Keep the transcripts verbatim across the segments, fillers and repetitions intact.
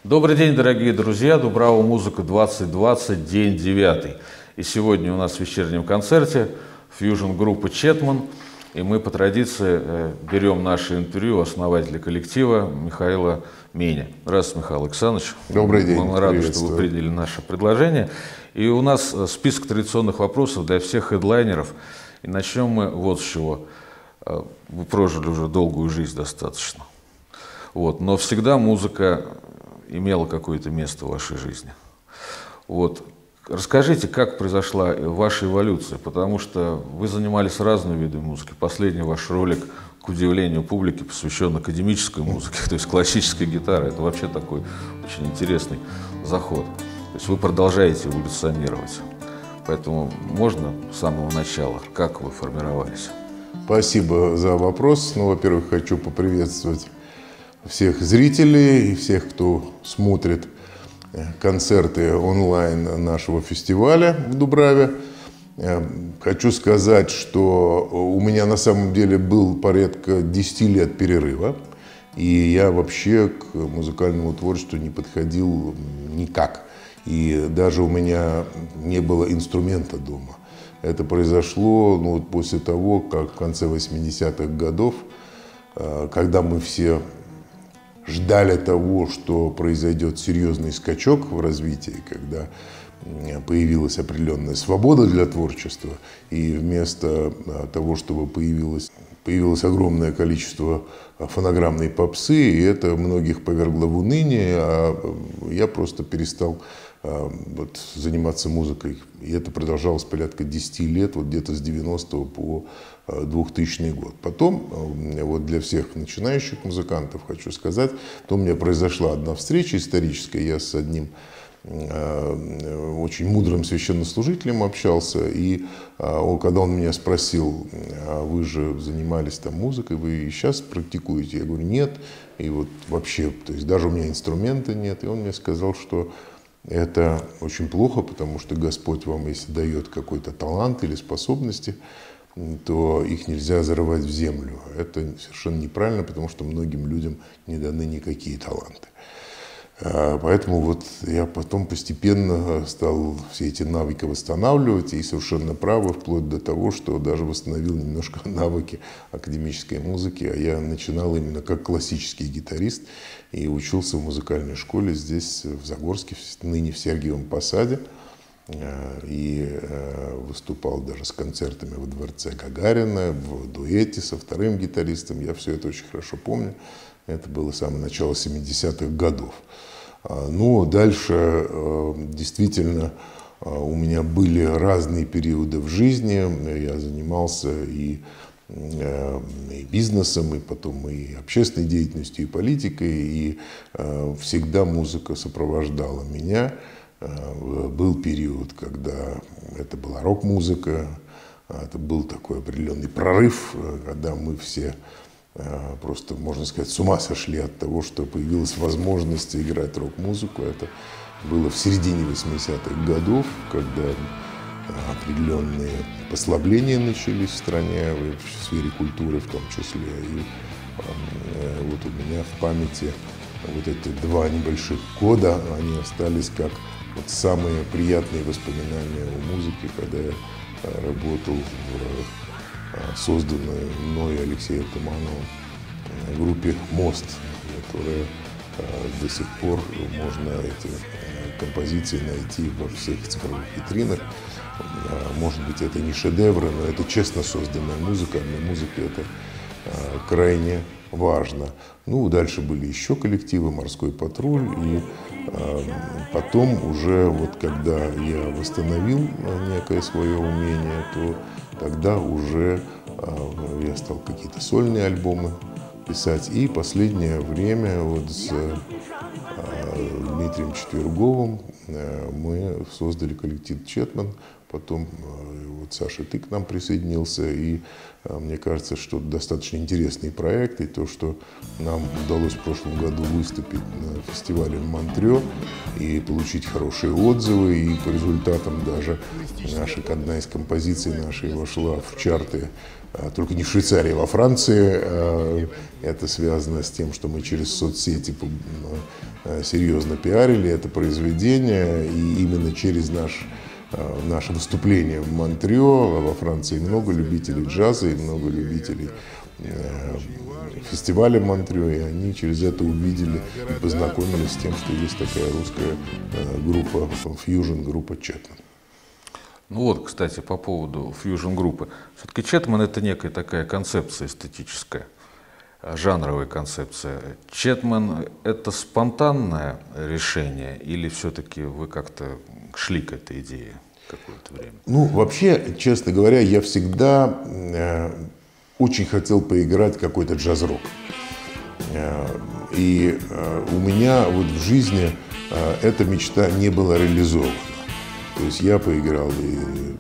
Добрый день, дорогие друзья! Дубрава Музыка двадцать двадцать, день девятый. И сегодня у нас в вечернем концерте фьюжн-группа «Четман». И мы по традиции э, берем наше интервью у основателя коллектива Михаила Меня. Здравствуйте, Михаил Александрович. Добрый день. Мы рады, что вы приняли наше предложение. И у нас список традиционных вопросов для всех хедлайнеров. И начнем мы вот с чего. Вы прожили уже долгую жизнь достаточно. Вот. Но всегда музыка имела какое-то место в вашей жизни. Вот. Расскажите, как произошла ваша эволюция, потому что вы занимались разными видами музыки. Последний ваш ролик, к удивлению публики, посвящен академической музыке, то есть классической гитаре. Это вообще такой очень интересный заход. То есть вы продолжаете эволюционировать. Поэтому можно с самого начала, как вы формировались? Спасибо за вопрос. Ну, во-первых, хочу поприветствовать всех зрителей и всех, кто смотрит концерты онлайн нашего фестиваля в Дубраве. Хочу сказать, что у меня на самом деле был порядка десяти лет перерыва, и я вообще к музыкальному творчеству не подходил никак. И даже у меня не было инструмента дома. Это произошло ну, после того, как в конце восьмидесятых годов, когда мы все ждали того, что произойдет серьезный скачок в развитии, когда появилась определенная свобода для творчества, и вместо того, чтобы появилось, появилось огромное количество фонограммной попсы, и это многих повергло в уныние, а я просто перестал вот, заниматься музыкой. И это продолжалось порядка десяти лет, вот где-то с девяностого по двухтысячный год. Потом, вот для всех начинающих музыкантов хочу сказать, то у меня произошла одна встреча историческая, я с одним э, очень мудрым священнослужителем общался, и э, когда он меня спросил, а вы же занимались там музыкой, вы и сейчас практикуете? Я говорю, нет, и вот вообще, то есть даже у меня инструмента нет, и он мне сказал, что это очень плохо, потому что Господь вам, если дает какой-то талант или способности, то их нельзя зарывать в землю. Это совершенно неправильно, потому что многим людям не даны никакие таланты. Поэтому вот я потом постепенно стал все эти навыки восстанавливать, и совершенно правы, вплоть до того, что даже восстановил немножко навыки академической музыки. А я начинал именно как классический гитарист и учился в музыкальной школе здесь, в Загорске, ныне в Сергиевом Посаде. И выступал даже с концертами во дворце Гагарина, в дуэте со вторым гитаристом. Я все это очень хорошо помню. Это было самое начало семидесятых годов. Ну, дальше действительно у меня были разные периоды в жизни. Я занимался и, и бизнесом, и потом и общественной деятельностью, и политикой. И всегда музыка сопровождала меня. Был период, когда это была рок-музыка, это был такой определенный прорыв, когда мы все просто, можно сказать, с ума сошли от того, что появилась возможность играть рок-музыку. Это было в середине восьмидесятых годов, когда определенные послабления начались в стране, в сфере культуры в том числе. И вот у меня в памяти вот эти два небольших года, они остались как вот самые приятные воспоминания о музыке, когда я работал в созданной мной Алексеем Тумановым группе «Мост», которая до сих пор можно эти композиции найти во всех цифровых витринах. Может быть, это не шедевры, но это честно созданная музыка. Для музыки это крайне важно. Ну, дальше были еще коллективы, «Морской патруль», и э, потом уже, вот когда я восстановил некое свое умение, то тогда уже э, я стал какие-то сольные альбомы писать. И последнее время вот с э, Дмитрием Четверговым э, мы создали коллектив «Четман». Потом э, вот Саша, ты к нам присоединился, и э, мне кажется, что достаточно интересный проект, и то, что нам удалось в прошлом году выступить на фестивале в Монтрё и получить хорошие отзывы, и по результатам даже наша, одна из композиций нашей вошла в чарты, э, только не в Швейцарии, а во Франции. Э, это связано с тем, что мы через соцсети серьезно пиарили это произведение, и именно через наш, наше выступление в Монтрео, во Франции, много любителей джаза и много любителей фестиваля Монтрео, и они через это увидели и познакомились с тем, что есть такая русская группа, фьюжн-группа Четман. Ну вот, кстати, по поводу фьюжн-группы. Все-таки Четман — это некая такая концепция эстетическая, жанровая концепция. Четман — это спонтанное решение или все-таки вы как-то шли к этой идее какое-то время? Ну, вообще, честно говоря, я всегда э, очень хотел поиграть какой-то джаз-рок. Э, и э, у меня вот в жизни э, эта мечта не была реализована. То есть я поиграл и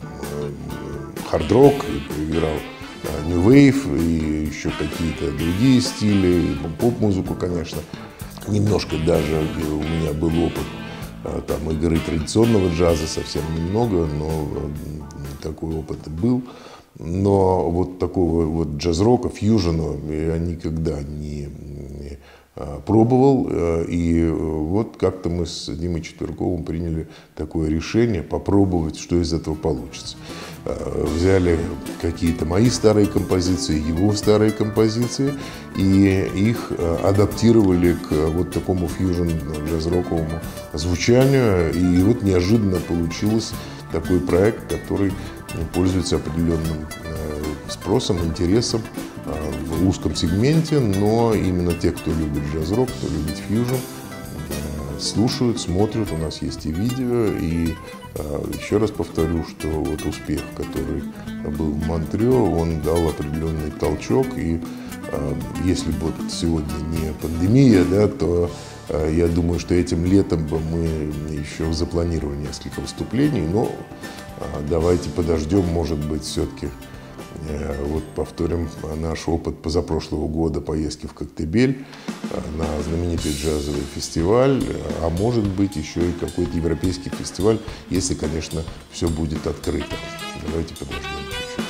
хард-рок, и поиграл New Wave, и еще какие-то другие стили, поп-музыку, конечно. Немножко даже у меня был опыт там, игры традиционного джаза, совсем немного, но такой опыт был. Но вот такого вот джаз-рока, фьюжена я никогда не, не пробовал. И вот как-то мы с Димой Четверковым приняли такое решение попробовать, что из этого получится. Взяли какие-то мои старые композиции, его старые композиции, и их адаптировали к вот такому фьюжн-джаз-роковому звучанию. И вот неожиданно получился такой проект, который пользуется определенным спросом, интересом в узком сегменте, но именно те, кто любит джаз-рок, кто любит фьюжн, слушают, смотрят, у нас есть и видео, и еще раз повторю, что вот успех, который был в Монтрео, он дал определенный толчок, и если бы вот сегодня не пандемия, да, то я думаю, что этим летом бы мы еще запланировали несколько выступлений, но давайте подождем, может быть, все-таки вот повторим наш опыт позапрошлого года поездки в Коктебель на знаменитый джазовый фестиваль, а может быть еще и какой-то европейский фестиваль, если, конечно, все будет открыто. Давайте подождем чуть-чуть.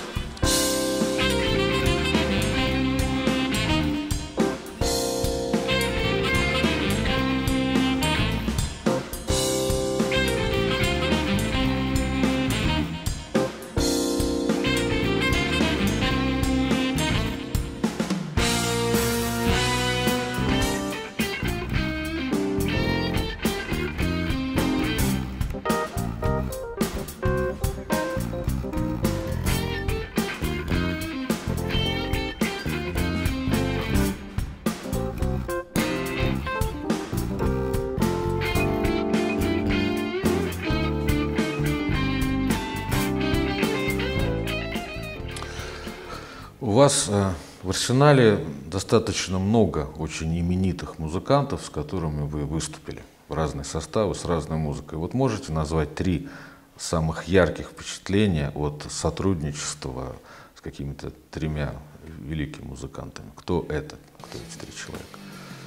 У вас э, в арсенале достаточно много очень именитых музыкантов, с которыми вы выступили в разные составы, с разной музыкой. Вот можете назвать три самых ярких впечатления от сотрудничества с какими-то тремя великими музыкантами? Кто это? Кто эти три человека?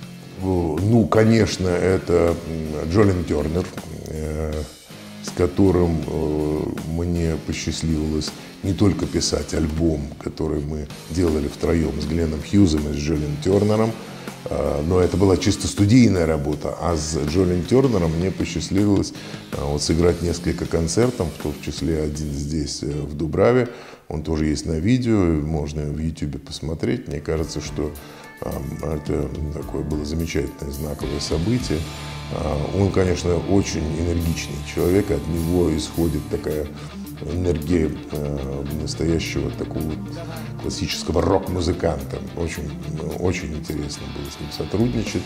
Ну, конечно, это Джолин Тернер, э, с которым э, мне посчастливилось не только писать альбом, который мы делали втроем с Гленном Хьюзом и с Джолин Тернером, э, но это была чисто студийная работа, а с Джолин Тернером мне посчастливилось э, вот, сыграть несколько концертов, в том числе один здесь, э, в Дубраве. Он тоже есть на видео, можно в Ютубе посмотреть. Мне кажется, что э, это такое было замечательное знаковое событие. Он, конечно, очень энергичный человек, от него исходит такая энергия э, настоящего такого классического рок-музыканта. Очень, очень интересно было с ним сотрудничать.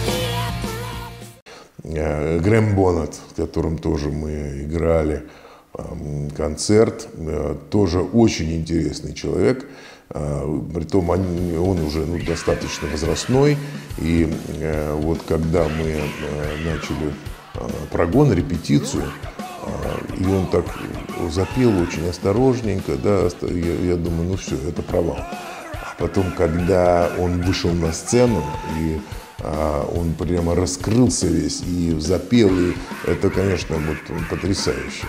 Грэм Боннет, с которым тоже мы играли, концерт. Тоже очень интересный человек. Притом он, он уже ну, достаточно возрастной. И вот когда мы начали прогон, репетицию, и он так запел очень осторожненько, да, я, я думаю, ну все, это провал. А потом, когда он вышел на сцену, и а, он прямо раскрылся весь и запел, и это, конечно, вот потрясающе.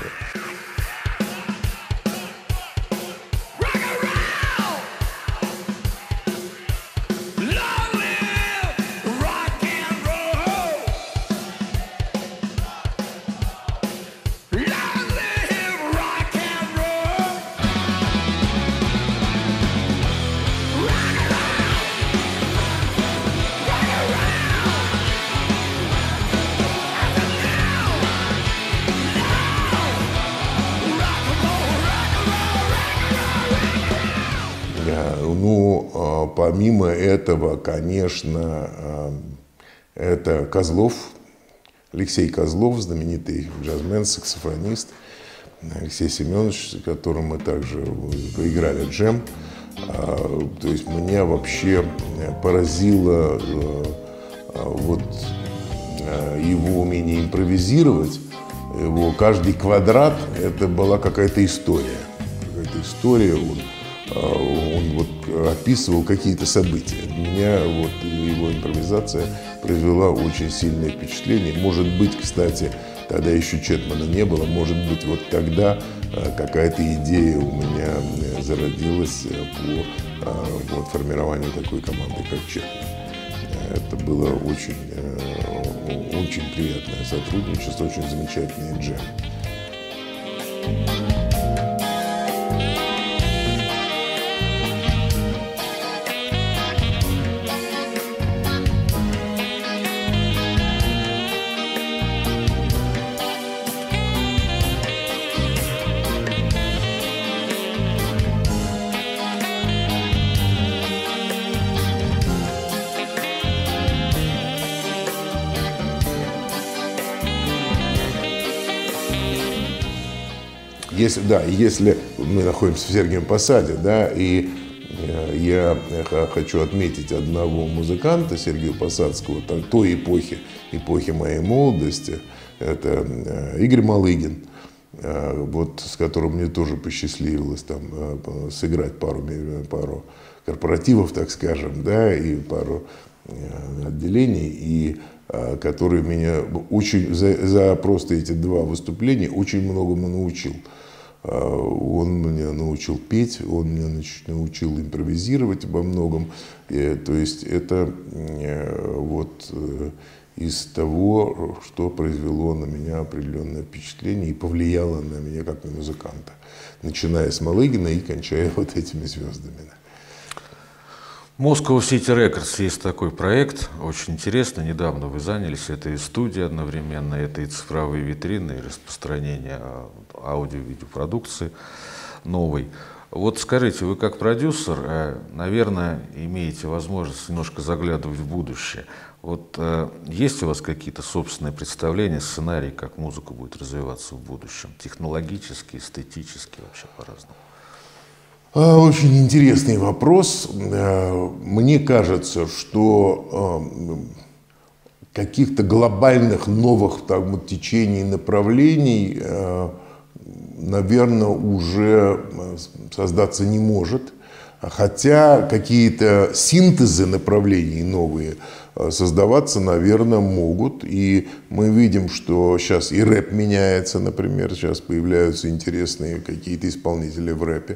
Ну, помимо этого, конечно, это Козлов, Алексей Козлов, знаменитый джазмен, саксофонист, Алексей Семенович, с которым мы также поиграли джем. То есть меня вообще поразило вот его умение импровизировать, его каждый квадрат, это была какая-то история, какая-то история. Он, он вот описывал какие-то события. Меня вот его импровизация произвела очень сильное впечатление. Может быть, кстати, тогда еще Четмана не было, может быть, вот тогда какая-то идея у меня зародилась по вот, формированию такой команды, как Четман. Это было очень, очень приятное сотрудничество, очень замечательный джем. Если, да, если мы находимся в Сергиевом Посаде, да, и я хочу отметить одного музыканта Сергия Посадского той эпохи, эпохи моей молодости, это Игорь Малыгин, вот, с которым мне тоже посчастливилось там сыграть пару, пару корпоративов, так скажем, да, и пару отделений, и который меня очень за, за просто эти два выступления очень многому научил. Он меня научил петь, он меня научил импровизировать во многом. И, то есть это вот из того, что произвело на меня определенное впечатление и повлияло на меня как на музыканта, начиная с Малыгина и кончая вот этими звездами. Moscow City Records есть такой проект, очень интересно, недавно вы занялись, это и студия одновременно, это и цифровые витрины, и распространение аудио-видеопродукции новой. Вот скажите, вы как продюсер, наверное, имеете возможность немножко заглядывать в будущее. Вот есть у вас какие-то собственные представления, сценарии, как музыка будет развиваться в будущем, технологически, эстетически, вообще по-разному? Очень интересный вопрос. Мне кажется, что каких-то глобальных новых там, течений, направлений, наверное, уже создаться не может. Хотя какие-то синтезы направлений новые создаваться, наверное, могут. И мы видим, что сейчас и рэп меняется, например, сейчас появляются интересные какие-то исполнители в рэпе.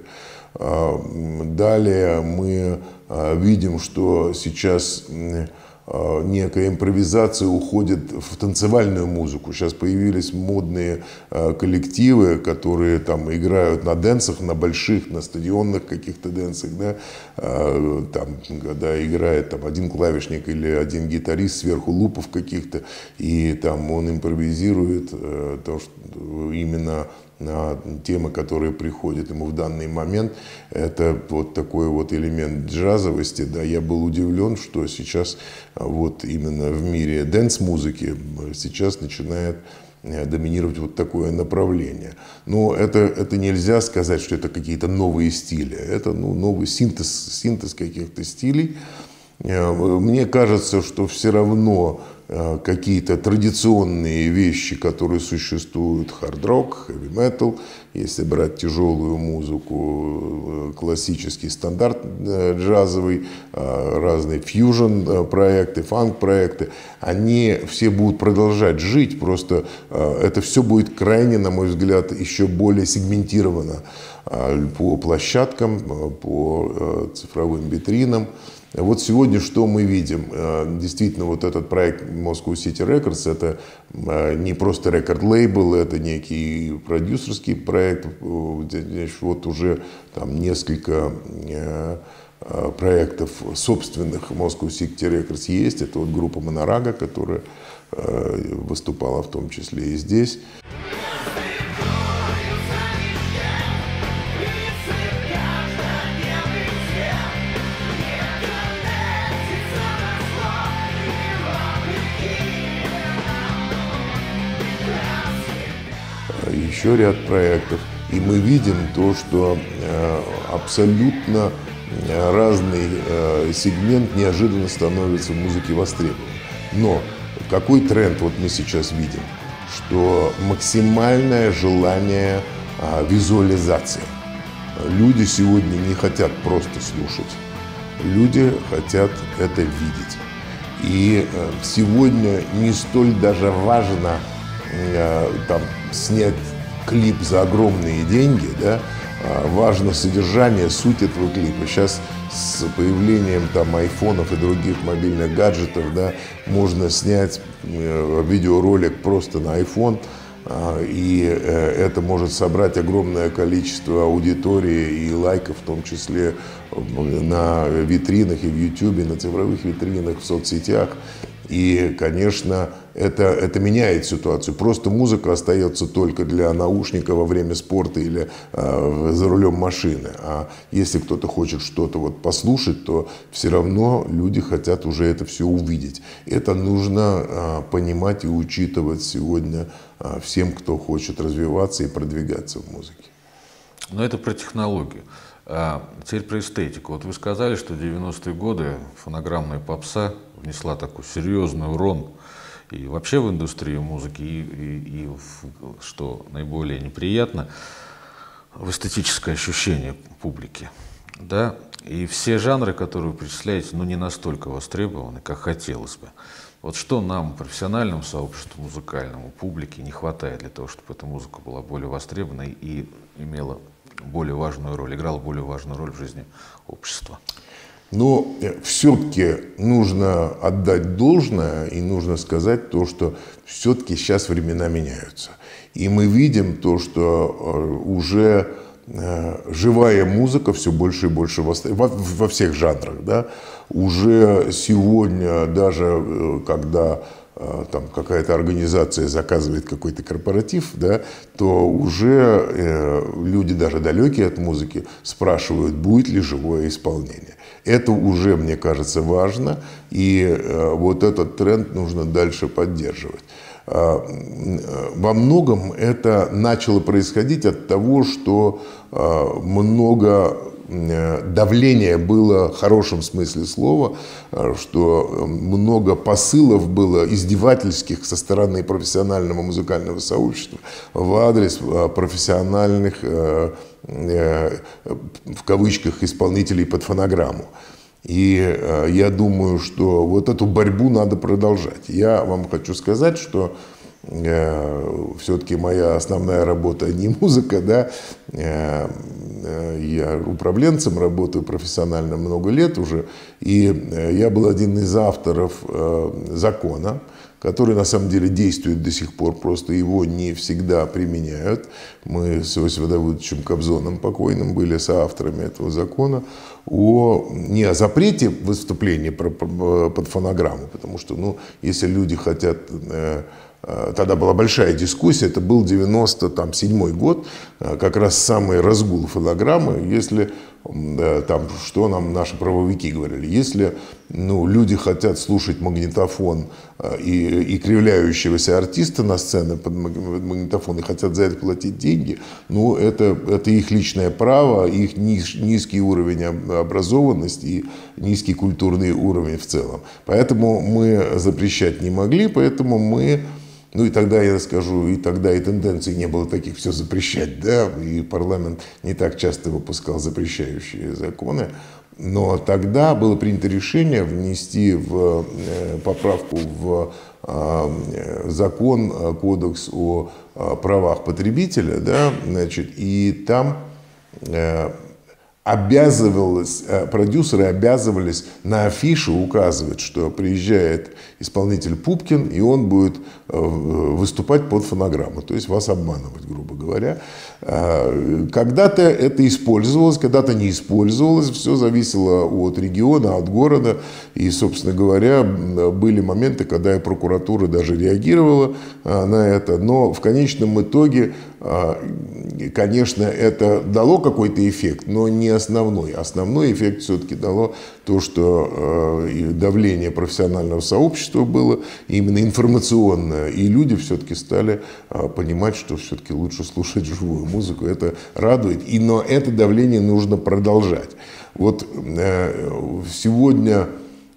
Далее мы видим, что сейчас некая импровизация уходит в танцевальную музыку. Сейчас появились модные коллективы, которые там играют на дэнсах, на больших, на стадионных каких-то дэнсах, да? Там, когда играет там, один клавишник или один гитарист сверху лупов каких-то, и там он импровизирует то, что именно на темы, которые приходят ему в данный момент. Это вот такой вот элемент джазовости. Да, я был удивлен, что сейчас вот именно в мире дэнс-музыки сейчас начинает доминировать вот такое направление. Но это, это нельзя сказать, что это какие-то новые стили. Это ну, новый синтез, синтез каких-то стилей. Мне кажется, что все равно какие-то традиционные вещи, которые существуют, хард-рок, хэви-метал, если брать тяжелую музыку, классический стандарт джазовый, разные фьюжн-проекты, фанк-проекты, они все будут продолжать жить, просто это все будет крайне, на мой взгляд, еще более сегментировано по площадкам, по цифровым витринам. Вот сегодня что мы видим? Действительно, вот этот проект Moscow City Records — это не просто рекорд-лейбл, это некий продюсерский проект. Вот уже там несколько проектов собственных Moscow City Records есть. Это вот группа Монорага, которая выступала в том числе и здесь. Еще ряд проектов. И мы видим то, что э, абсолютно разный э, сегмент неожиданно становится в музыке востребованным. Но какой тренд вот мы сейчас видим? Что максимальное желание э, визуализации. Люди сегодня не хотят просто слушать. Люди хотят это видеть. И э, сегодня не столь даже важно э, там, снять клип за огромные деньги, да, важно содержание, суть этого клипа. Сейчас с появлением там айфонов и других мобильных гаджетов, да, можно снять видеоролик просто на iPhone, и это может собрать огромное количество аудитории и лайков, в том числе на витринах и в YouTube, на цифровых витринах, в соцсетях. И, конечно, это, это меняет ситуацию. Просто музыка остается только для наушника во время спорта или э, за рулем машины. А если кто-то хочет что-то вот послушать, то все равно люди хотят уже это все увидеть. Это нужно э, понимать и учитывать сегодня э, всем, кто хочет развиваться и продвигаться в музыке. Но это про технологию. А теперь про эстетику. Вот вы сказали, что в девяностые годы фонограммная попса внесла такой серьезный урон и вообще в индустрию музыки, и, и, и в, что наиболее неприятно, в эстетическое ощущение публики. Да? И все жанры, которые вы перечисляете, ну, не настолько востребованы, как хотелось бы. Вот что нам, профессиональному сообществу, музыкальному, публике, не хватает для того, чтобы эта музыка была более востребованной и имела более важную роль, играла более важную роль в жизни общества? Но все-таки нужно отдать должное и нужно сказать то, что все-таки сейчас времена меняются. И мы видим то, что уже живая музыка все больше и больше во, во всех жанрах. Да? Уже сегодня, даже когда там какая-то организация заказывает какой-то корпоратив, да, то уже э, люди, даже далекие от музыки, спрашивают, будет ли живое исполнение. Это уже, мне кажется, важно, и э, вот этот тренд нужно дальше поддерживать. Э, во многом это начало происходить от того, что э, много давление было в хорошем смысле слова, что много посылов было издевательских со стороны профессионального музыкального сообщества в адрес профессиональных, в кавычках, исполнителей под фонограмму. И я думаю, что вот эту борьбу надо продолжать. Я вам хочу сказать, что все-таки моя основная работа не музыка, да, я управленцем работаю профессионально много лет уже, и я был один из авторов закона, который на самом деле действует до сих пор, просто его не всегда применяют. Мы с Иосифом Давыдовичем Кобзоном покойным были соавторами этого закона о, не о запрете выступления под фонограмму, потому что, ну, если люди хотят... Тогда была большая дискуссия, это был девяносто седьмой год, как раз самый разгул фонограммы. Если, там, что нам наши правовики говорили, если ну, люди хотят слушать магнитофон и, и кривляющегося артиста на сцене под магнитофон и хотят за это платить деньги, ну, это, это их личное право, их низ, низкий уровень образованности и низкий культурный уровень в целом. Поэтому мы запрещать не могли, поэтому мы... Ну и тогда, я скажу, и тогда и тенденций не было таких все запрещать, да, и парламент не так часто выпускал запрещающие законы. Но тогда было принято решение внести в поправку в закон, кодекс о правах потребителя, да, значит, и там обязывалось, продюсеры обязывались на афише указывать, что приезжает исполнитель Пупкин, и он будет выступать под фонограмму, то есть вас обманывать, грубо говоря. Когда-то это использовалось, когда-то не использовалось, все зависело от региона, от города, и, собственно говоря, были моменты, когда и прокуратура даже реагировала на это, но в конечном итоге, конечно, это дало какой-то эффект, но не основной. Основной эффект все-таки дало то, что давление профессионального сообщества было именно информационное, и люди все-таки стали понимать, что все-таки лучше слушать живую музыку. Это радует, и, но это давление нужно продолжать. Вот сегодня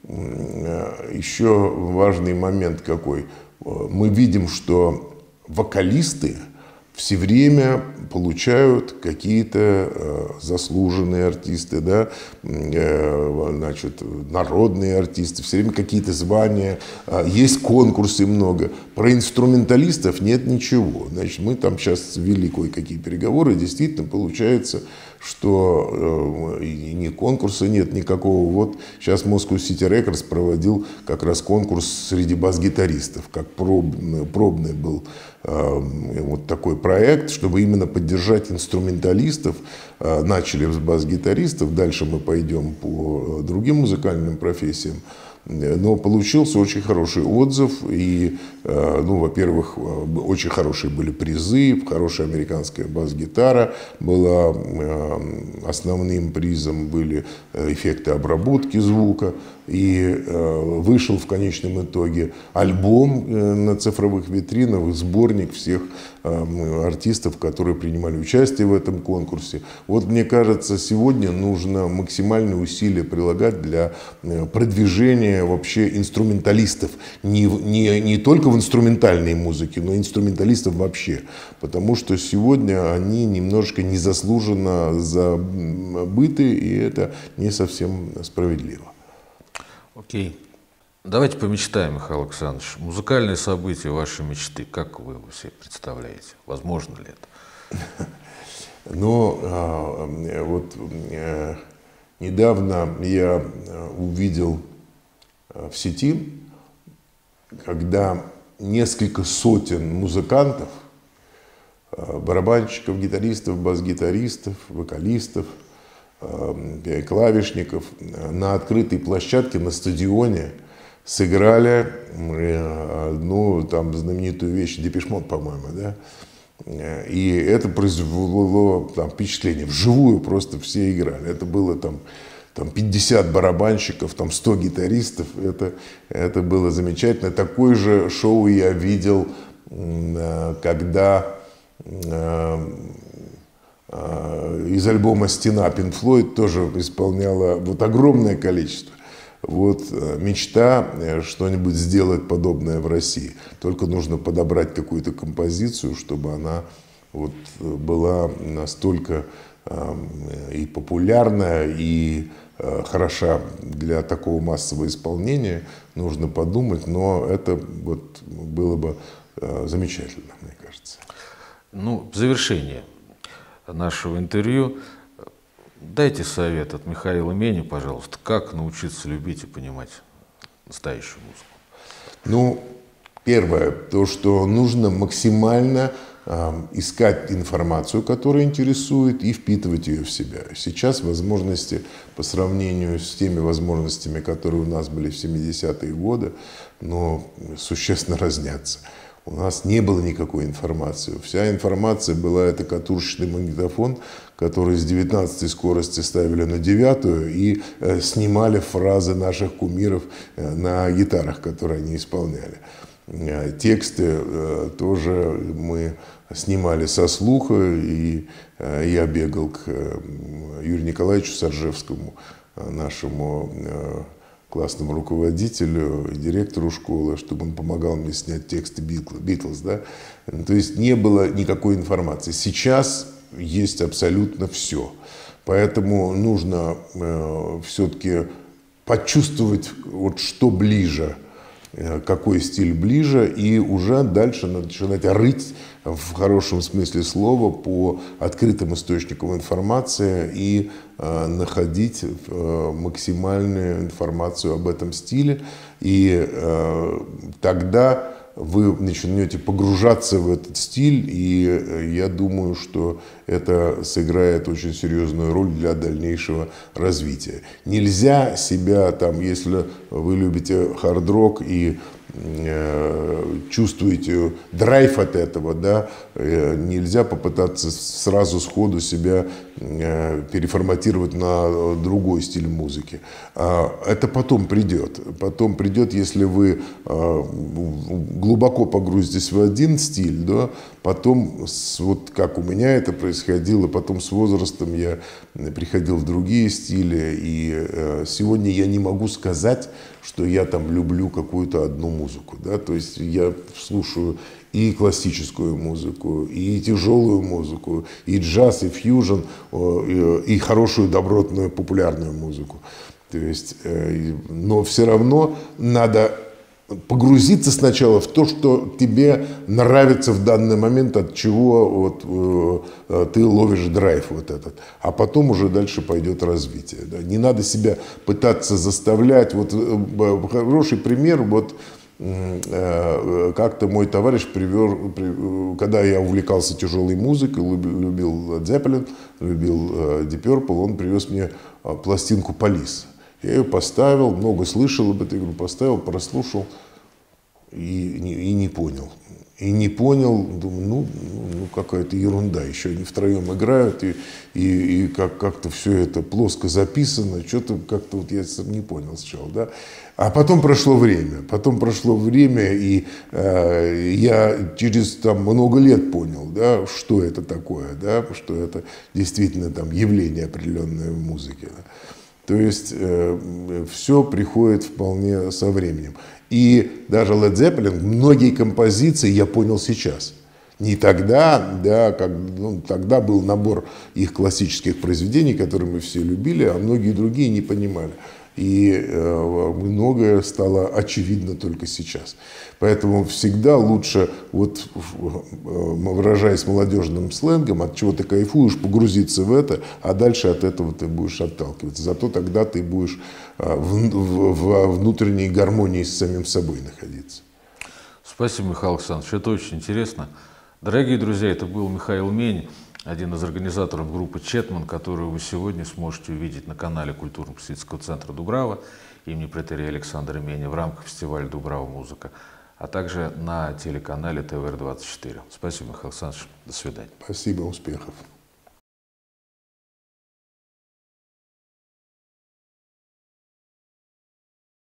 еще важный момент какой. Мы видим, что вокалисты все время получают какие-то э, заслуженные артисты, да, э, значит, народные артисты, все время какие-то звания, э, есть конкурсы много. Про инструменталистов нет ничего. Значит, мы там сейчас вели кое-какие переговоры, действительно получается, что э, и ни конкурса нет никакого. Вот сейчас Moscow City Records проводил как раз конкурс среди бас-гитаристов, как пробный, пробный был э, вот такой проект, чтобы именно поддержать инструменталистов. Э, начали с бас-гитаристов, дальше мы пойдем по другим музыкальным профессиям. Но получился очень хороший отзыв, и, ну, во-первых, очень хорошие были призы, хорошая американская бас-гитара была основным призом, были эффекты обработки звука, и вышел в конечном итоге альбом на цифровых витринах, сборник всех артистов, которые принимали участие в этом конкурсе. Вот, мне кажется, сегодня нужно максимальные усилия прилагать для продвижения вообще инструменталистов. Не, не, не только в инструментальной музыке, но и инструменталистов вообще. Потому что сегодня они немножко незаслуженно забыты, и это не совсем справедливо. Окей. Давайте помечтаем, Михаил Александрович. Музыкальные события вашей мечты, как вы его себе представляете? Возможно ли это? Ну, вот недавно я увидел в сети, когда несколько сотен музыкантов, барабанщиков, гитаристов, бас-гитаристов, вокалистов, клавишников на открытой площадке на стадионе сыграли, ну, там знаменитую вещь Депеш Мод, по-моему, да, и это произвело там впечатление. Вживую просто все играли. Это было там, там пятьдесят барабанщиков, там сто гитаристов. Это, это было замечательно. Такое же шоу я видел, когда из альбома «Стена» Pink Floyd тоже исполняла вот огромное количество. Вот мечта что-нибудь сделать подобное в России. Только нужно подобрать какую-то композицию, чтобы она вот была настолько э, и популярная, и э, хороша для такого массового исполнения. Нужно подумать, но это вот было бы э, замечательно, мне кажется. Ну, в завершение нашего интервью дайте совет от Михаила Мени, пожалуйста, как научиться любить и понимать настоящую музыку. Ну, первое, то, что нужно максимально э, искать информацию, которая интересует, и впитывать ее в себя. Сейчас возможности по сравнению с теми возможностями, которые у нас были в семидесятые годы, ну, существенно разнятся. у нас не было никакой информации. Вся информация была это катушечный магнитофон, который с девятнадцатой скорости ставили на девятую и э, снимали фразы наших кумиров э, на гитарах, которые они исполняли. Э, тексты э, тоже мы снимали со слуха, и э, я бегал к э, Юрию Николаевичу Саржевскому, э, нашему э, классному руководителю и директору школы, чтобы он помогал мне снять тексты Битлз. Да? То есть не было никакой информации. Сейчас есть абсолютно все. Поэтому нужно э, все-таки почувствовать, вот, что ближе, э, какой стиль ближе, и уже дальше начинать рыть в хорошем смысле слова по открытым источникам информации и э, находить э, максимальную информацию об этом стиле. И э, тогда вы начнете погружаться в этот стиль, и я думаю, что это сыграет очень серьезную роль для дальнейшего развития. Нельзя себя, там, если вы любите хард-рок и э, чувствуете драйв от этого, да, э, нельзя попытаться сразу сходу себя э, переформатировать на другой стиль музыки. А это потом придет. Потом придет, если вы э, глубоко погрузитесь в один стиль, да, потом, с, вот как у меня это происходило, потом с возрастом я приходил в другие стили, и э, сегодня я не могу сказать, что я там люблю какую-то одну музыку, да, то есть я слушаю и классическую музыку, и тяжелую музыку, и джаз, и фьюжн, и хорошую, добротную, популярную музыку. То есть, но все равно надо погрузиться сначала в то, что тебе нравится в данный момент, от чего вот, э, ты ловишь драйв вот этот, а потом уже дальше пойдет развитие. Да. Не надо себя пытаться заставлять. Вот, э, хороший пример, вот э, как-то мой товарищ привел, при, когда я увлекался тяжелой музыкой, любил, любил Led Zeppelin, любил э, Deep Purple, он привез мне э, пластинку Police. Я ее поставил, много слышал об этой группе, поставил, прослушал и, и не понял. И не понял, думаю, ну, ну какая-то ерунда, еще они втроем играют, и, и, и как, как-то все это плоско записано, что-то как-то вот я не понял сначала, да. А потом прошло время, потом прошло время, и э, я через там много лет понял, да, что это такое, да, что это действительно там явление определенное в музыке. Да. То есть э, все приходит вполне со временем. И даже Led Zeppelin, многие композиции я понял сейчас. Не тогда, да, как, ну, тогда был набор их классических произведений, которые мы все любили, а многие другие не понимали. И э, многое стало очевидно только сейчас. Поэтому всегда лучше, вот, выражаясь молодежным сленгом, от чего ты кайфуешь, погрузиться в это, а дальше от этого ты будешь отталкиваться. Зато тогда ты будешь э, в, в, в внутренней гармонии с самим собой находиться. Спасибо, Михаил Александрович. Это очень интересно. Дорогие друзья, это был Михаил Мень, один из организаторов группы «Четман», которую вы сегодня сможете увидеть на канале культурно-просветительского центра «Дубрава» имени протерея Александра Меня в рамках фестиваля «Дубрава Музыка», а также на телеканале тэ вэ эр двадцать четыре. Спасибо, Михаил Александрович. До свидания. Спасибо, успехов.